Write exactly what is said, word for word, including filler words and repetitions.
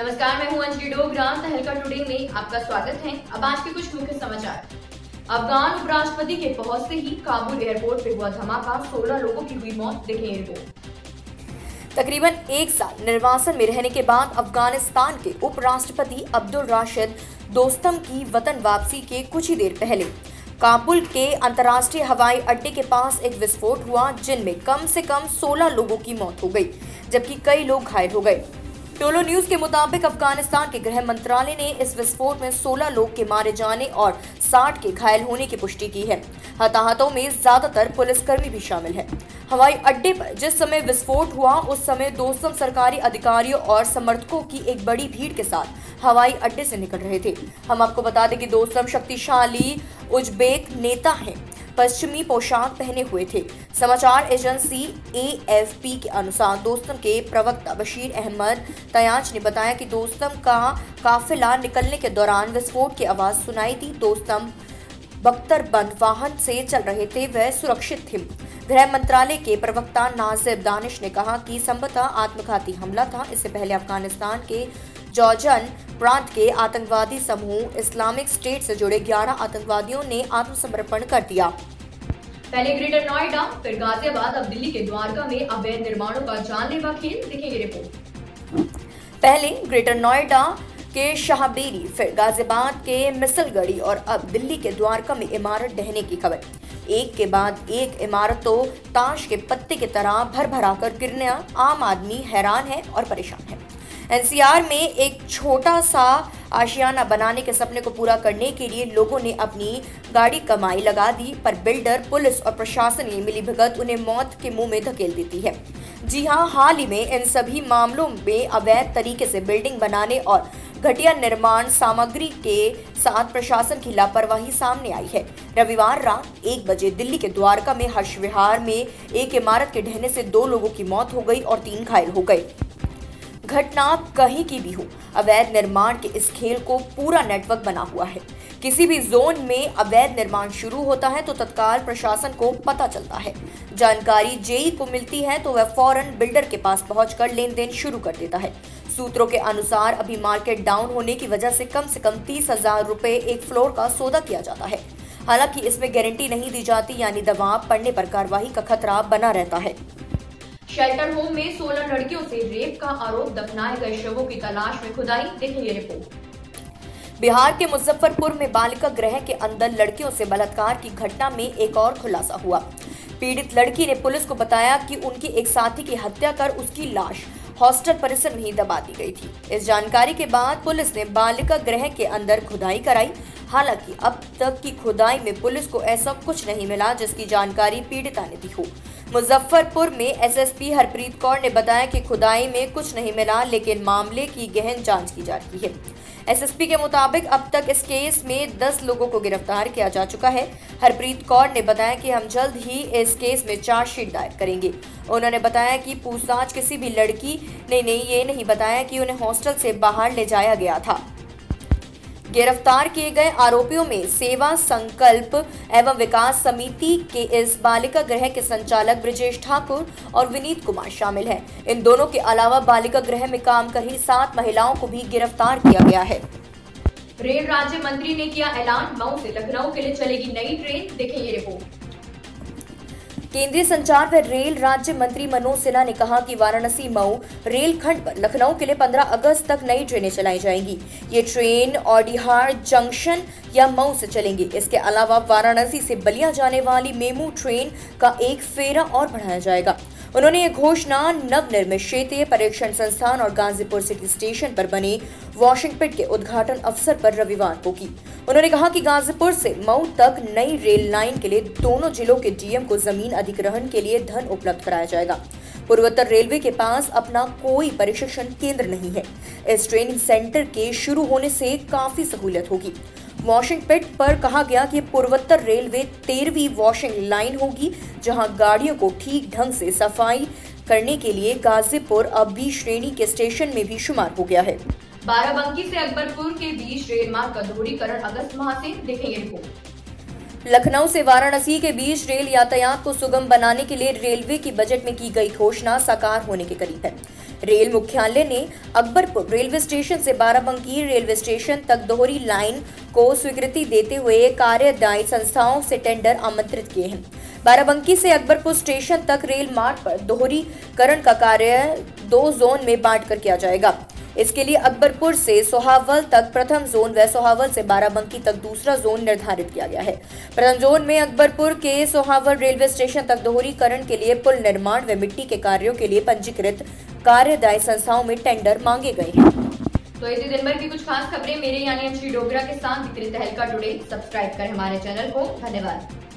नमस्कार, मैं हूं अंजलि डोगरा। तहलका टुडे में आपका स्वागत है। अब आज के कुछ मुख्य समाचार। अफगान उपराष्ट्रपति के पहुंचते ही काबुल एयरपोर्ट पे हुआ धमाका, सोलह लोगों की हुई मौत। देखें ये रिपोर्ट। तकरीबन एक साल निर्वासन में रहने के बाद अफगानिस्तान के उपराष्ट्रपति अब्दुल राशिद दोस्तम की वतन वापसी के कुछ ही देर पहले काबुल के अंतर्राष्ट्रीय हवाई अड्डे के पास एक विस्फोट हुआ, जिनमें कम से कम सोलह लोगों की मौत हो गई, जबकि कई लोग घायल हो गए। टोलो न्यूज के मुताबिक अफगानिस्तान के गृह मंत्रालय ने इस विस्फोट में सोलह लोग के मारे जाने और साठ के घायल होने की पुष्टि की है। हताहतों में ज्यादातर पुलिसकर्मी भी शामिल हैं। हवाई अड्डे पर जिस समय विस्फोट हुआ उस समय दोस्तम सरकारी अधिकारियों और समर्थकों की एक बड़ी भीड़ के साथ हवाई अड्डे से निकल रहे थे। हम आपको बता दें कि दोस्तम शक्तिशाली उज्बेक नेता हैं, पश्चिमी पोशाक पहने हुए थे। समाचार एजेंसी ए एफ पी के अनुसार दोस्तम के प्रवक्ता बशीर अहमद तयाज ने बताया कि दोस्तम का काफिला निकलने के दौरान विस्फोट की आवाज सुनाई दी। दोस्तम बख्तरबंद वाहन से चल रहे थे, वह सुरक्षित थे। गृह मंत्रालय के प्रवक्ता नाजिब दानिश ने कहा कि संभवतः आत्मघाती हमला था। इससे पहले अफगानिस्तान के जौजन प्रांत के आतंकवादी समूह इस्लामिक स्टेट से जुड़े ग्यारह आतंकवादियों ने आत्मसमर्पण कर दिया। पहले ग्रेटर नोएडा, फिर गाजियाबाद, अब दिल्ली के द्वारका में अवैध निर्माणों का जानलेवा खेल। देखेंगे रिपोर्ट। पहले ग्रेटर नोएडा के शाहबेरी, फिर गाजियाबाद के मिसलगढ़ी और अब दिल्ली के द्वारका में इमारत ढहने की खबर। एक के बाद एक इमारत तो ताश के पत्ते की तरह भर भरा कर गिरने आम आदमी हैरान है और परेशान है। एन सी आर में एक छोटा सा आशियाना बनाने के सपने को पूरा करने के लिए लोगों ने अपनी गाड़ी कमाई लगा दी, पर बिल्डर, पुलिस और प्रशासन की मिलीभगत उन्हें मौत के मुंह में धकेल देती है। जी हां, हाल ही में इन सभी मामलों में अवैध तरीके से बिल्डिंग बनाने और घटिया निर्माण सामग्री के साथ प्रशासन की लापरवाही सामने आई है। रविवार रात एक बजे दिल्ली के द्वारका में हर्ष विहार में एक इमारत के ढहने से दो लोगों की मौत हो गई और तीन घायल हो गए। घटना कहीं की भी हो, अवैध निर्माण के इस खेल को पूरा नेटवर्क बना हुआ है। किसी भी जोन में अवैध निर्माण शुरू होता है तो तत्काल प्रशासन को पता चलता है। जानकारी जेई को मिलती है तो वह फौरन बिल्डर के पास पहुंचकर लेन देन शुरू कर देता है। सूत्रों के अनुसार अभी मार्केट डाउन होने की वजह से कम से कम तीस हजार रुपए एक फ्लोर का सौदा किया जाता है। हालांकि इसमें गारंटी नहीं दी जाती, यानी दबाव पड़ने पर कार्रवाई का खतरा बना रहता है। शेल्टर होम में सोलह लड़कियों से रेप का आरोप, दफनाए गए शवों की तलाश में खुदाई। देखेंगे रिपोर्ट। बिहार के मुजफ्फरपुर में बालिका गृह के अंदर लड़कियों से बलात्कार की घटना में एक और खुलासा हुआ। पीड़ित लड़की ने पुलिस को बताया कि उनकी एक साथी की हत्या कर उसकी लाश हॉस्टल परिसर में ही दबा दी गई थी। इस जानकारी के बाद पुलिस ने बालिका गृह के अंदर खुदाई कराई। हालांकि अब तक की खुदाई में पुलिस को ऐसा कुछ नहीं मिला जिसकी जानकारी पीड़िता ने दी हो। मुजफ्फरपुर में S S P Harpreet Kaur ने बताया कि खुदाई में कुछ नहीं मिला, लेकिन मामले की गहन जांच की जा रही है। एस एस पी के मुताबिक अब तक इस केस में दस लोगों को गिरफ्तार किया जा चुका है। हरप्रीत कौर ने बताया कि हम जल्द ही इस केस में चार्जशीट दायर करेंगे। उन्होंने बताया कि पूछताछ किसी भी लड़की ने नहीं ये नहीं बताया कि उन्हें हॉस्टल से बाहर ले जाया गया था। गिरफ्तार किए गए आरोपियों में सेवा संकल्प एवं विकास समिति के इस बालिका गृह के संचालक ब्रिजेश ठाकुर और विनीत कुमार शामिल हैं। इन दोनों के अलावा बालिका गृह में काम कर रही सात महिलाओं को भी गिरफ्तार किया गया है। रेल राज्य मंत्री ने किया ऐलान, मऊ से लखनऊ के लिए चलेगी नई ट्रेन। देखें ये रिपोर्ट। केंद्रीय संचार व रेल राज्य मंत्री मनोज सिन्हा ने कहा कि वाराणसी मऊ रेल खंड पर लखनऊ के लिए पंद्रह अगस्त तक नई ट्रेनें चलाई जाएंगी। ये ट्रेन औडिहार जंक्शन या मऊ से चलेंगी। इसके अलावा वाराणसी से बलिया जाने वाली मेमू ट्रेन का एक फेरा और बढ़ाया जाएगा। उन्होंने ये घोषणा नवनिर्मित क्षेत्रीय परीक्षण संस्थान और गाजीपुर सिटी स्टेशन पर बने वॉशिंग पिट के उद्घाटन अवसर पर रविवार को की। उन्होंने कहा कि गाजीपुर से मऊ तक नई रेल लाइन के लिए दोनों जिलों के डी एम को जमीन अधिग्रहण के लिए धन उपलब्ध कराया जाएगा। पूर्वोत्तर रेलवे के पास अपना कोई प्रशिक्षण केंद्र नहीं है। इस ट्रेनिंग सेंटर के शुरू होने से काफी सहूलियत होगी। वॉशिंग पिट पर कहा गया कि पूर्वोत्तर रेलवे तेरहवीं वॉशिंग लाइन होगी, जहां गाड़ियों को ठीक ढंग से सफाई करने के लिए गाजीपुर अब बी श्रेणी के स्टेशन में भी शुमार हो गया है। बाराबंकी से अकबरपुर के बीच रेल मार्ग का दोहरीकरण अगस्त माह से। देखेंगे रिपोर्ट। लखनऊ से वाराणसी के बीच रेल यातायात को सुगम बनाने के लिए रेलवे की बजट में की गई घोषणा साकार होने के करीब है। रेल मुख्यालय ने अकबरपुर रेलवे स्टेशन से बाराबंकी रेलवे स्टेशन तक दोहरी लाइन को स्वीकृति देते हुए कार्यदायी संस्थाओं से टेंडर आमंत्रित किए हैं। बाराबंकी से अकबरपुर स्टेशन तक रेल मार्ग पर दोहरीकरण का कार्य दो जोन में बांटकर किया जाएगा। इसके लिए अकबरपुर से सोहावल तक प्रथम जोन व सोहावल से बाराबंकी तक दूसरा जोन निर्धारित किया गया है। प्रथम जोन में अकबरपुर के सोहावल रेलवे स्टेशन तक दोहरीकरण के लिए पुल निर्माण व मिट्टी के कार्यों के लिए पंजीकृत कार्यदायी संस्थाओं में टेंडर मांगे गए हैं। तो ये दिन भर की कुछ खास खबरें मेरे यानी अंशी डोगरा के साथ दिख रही तहलका टुडे। सब्सक्राइब करें हमारे चैनल को। धन्यवाद।